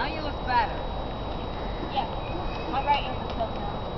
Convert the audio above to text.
you look fatter. Yeah. My right ear was closed now.